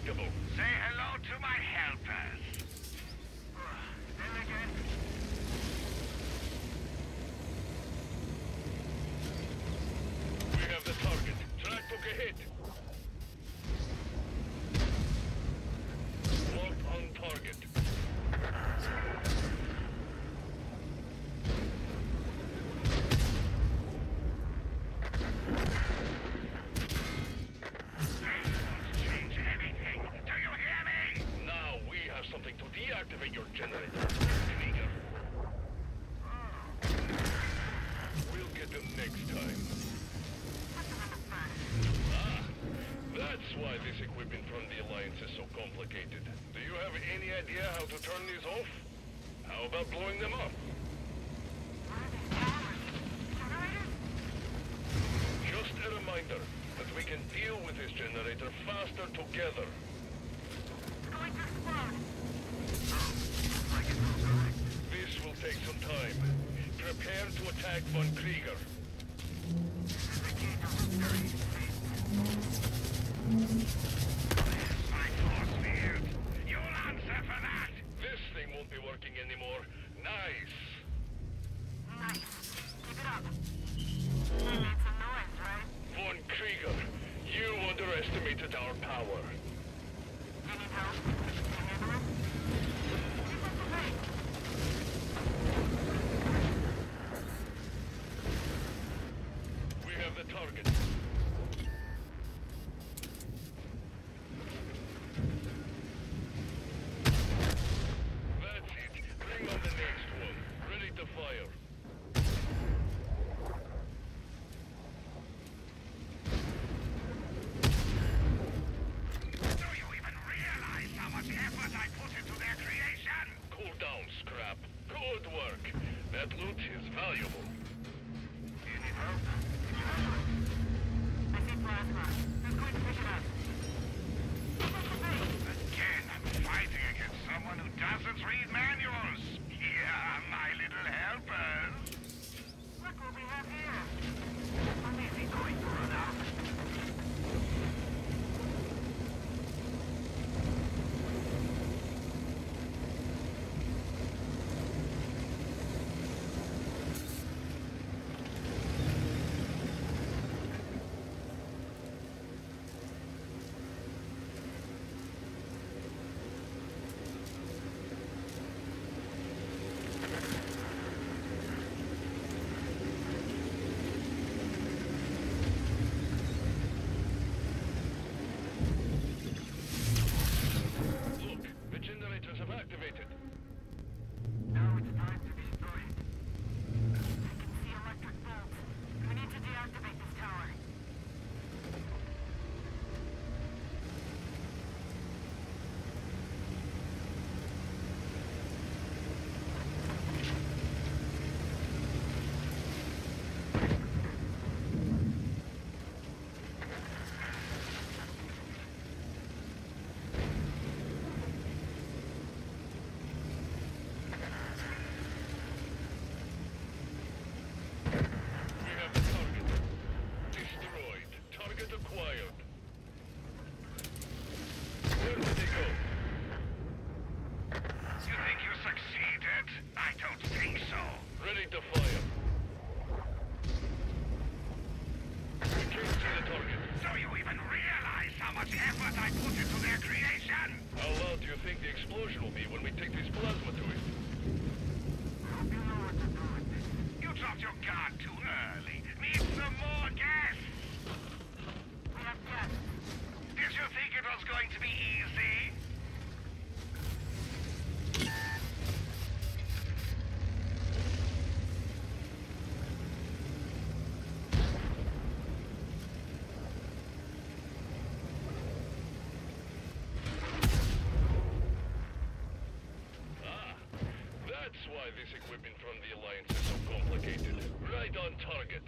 undetectable. Say hello to my helpers. Then again. We have the target. Track took a hit. Locked on target. Something to deactivate your generator, Krieger. We'll get them next time. Ah, that's why this equipment from the Alliance is so complicated. Do you have any idea how to turn these off? How about blowing them up? Just a reminder that we can deal with this generator faster together. It's going to explode. This will take some time. Prepare to attack Von Krieger. My force field. You'll answer for that. This thing won't be working anymore. Nice. Nice. Keep it up. You made some noise, right? Von Krieger, you underestimated our power. You need help? Can you handle it? Keep up the pace. We have the target. That's it. Bring on the next one. Ready to fire. Do you even realize how much effort I put into their creation? Cool down, Scrap. Good work. That loot is valuable. Do you need help? Can you handle it? I see plasma. Who's going to pick it up? Keep up the pace. Again, I'm fighting against someone who doesn't read manuals. Yeah, my little helpers. Look what we have here. When is he going to run out? Look, the generators have activated. Now it's time to destroy it. I can see electric bolts. We need to deactivate this tower. We have the target. Destroyed. Target acquired. Where did they go? You think you succeeded? I don't think so. Ready to fire. We can't see the target. Do you even realize how much effort I put into their creation? How loud do you think the explosion will be when we take this plasma to it? Hope you know what to do with this. You dropped your guard too early. Need some more gas. We have gas. Did you think it was going to be easy? Ah, that's why this equipment from the Alliance is so complicated. Right on target.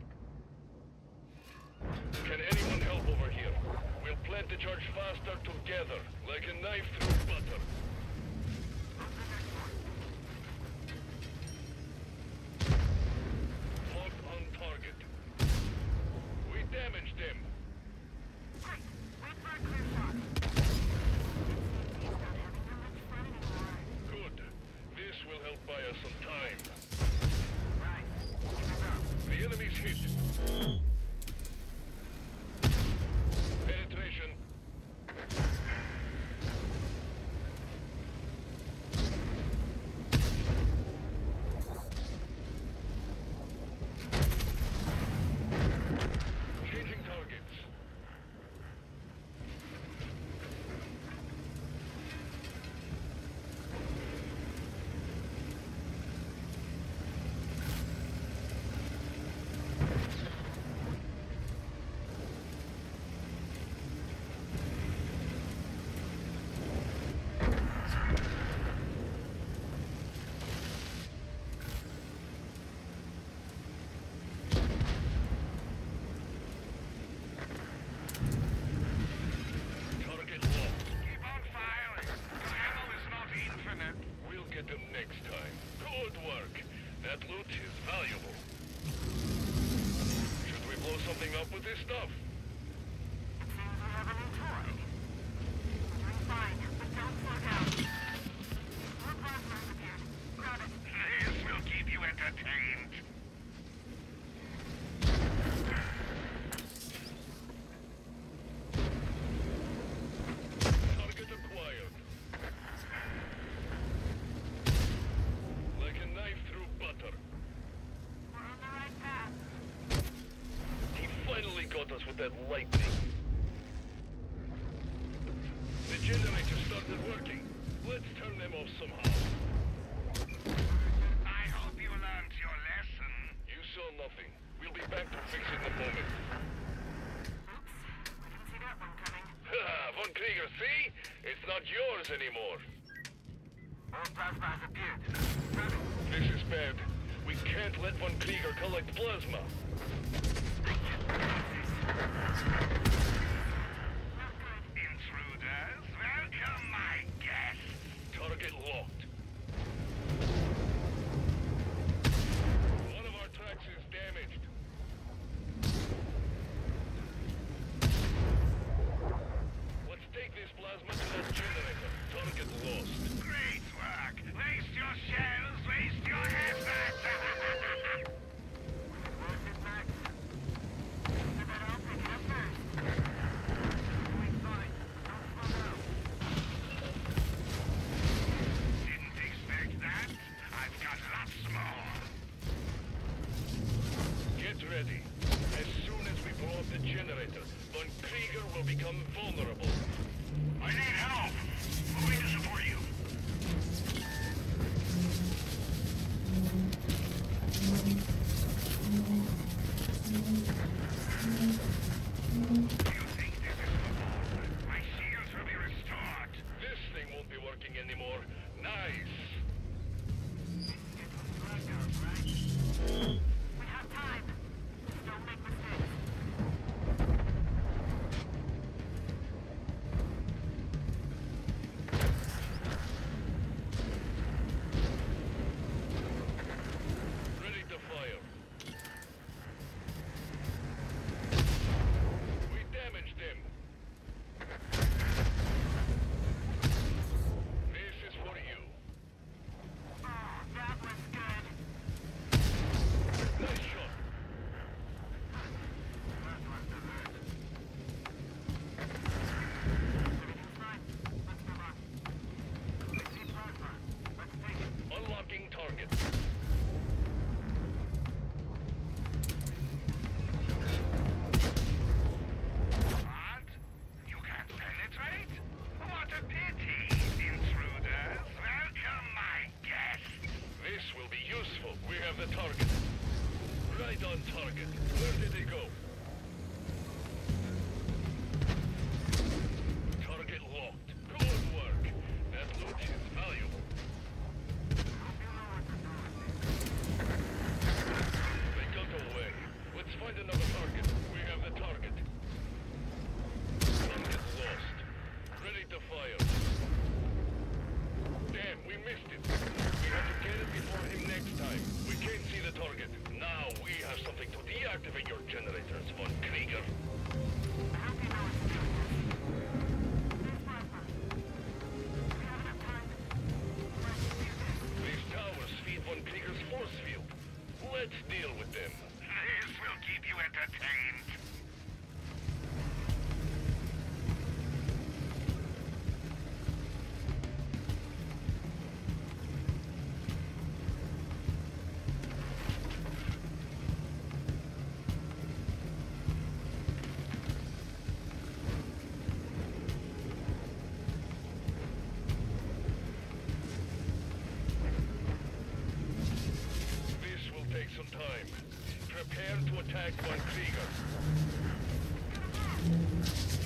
Can anyone help over here? We'll plant the charge faster together, like a knife through butter. Locked on target. We damaged them. Wait for a clear shot. Enemies hit. Penetration. Changing targets. Target locked. Keep on firing. Ammo is not infinite. We'll get them next time. Good work. That loot is valuable. Should we blow something up with this stuff? It seems we have a new toy. We're doing fine, but don't slow down. More plasma has appeared. Grab it. This will keep you entertained. Target acquired. Like a knife through butter. We're on the right path. He finally got us with that lightning. The generator started working. Let's turn them off somehow. I hope you learned your lesson. You saw nothing. We'll be back to fix it in a moment. Oops. We didn't see that one coming. Ha! Von Krieger, see? It's not yours anymore. More plasma has appeared. Grab it. This is bad. We can't let Von Krieger collect plasma. Not good. Intruders, welcome, my guests. Target locked. One of our tracks is damaged. Let's take this plasma to that generator. Target lost. Great work. Waste your shells, waste your effort. Worth it, Max. You better all pick it up first. Doing fine. Don't slow down. Didn't expect that. I've got lots more. Get ready. As soon as we blow up the generator, Von Krieger will become vulnerable. I need help. Moving to support you. You think this is all? My shields will be restored. This thing won't be working anymore. Nice. We have time. Just don't make mistakes. Ready to fire. We damaged them. This is for you. Oh, that was good. Nice shot. Everything's fine. Let's move on. I see plasma. Let's take it. Unlocking target. What? You can't penetrate? What a pity, intruders. Welcome, my guests. This will be useful. We have the target. Right on target. Where did they go? Target locked. Good work. That loot is valuable. Hope you know what to do with it. They got away. Let's find another target. We have the target. Target lost. Ready to fire. Damn, we missed it. We have to get it before him next time. We can't see the target. Now we have something to deactivate your generators, Von Krieger. I hope you know what to do with this. There's plasma. We have enough time. Let's do this. These towers feed Von Krieger's force field. Let's deal with them. This attack von Krieger.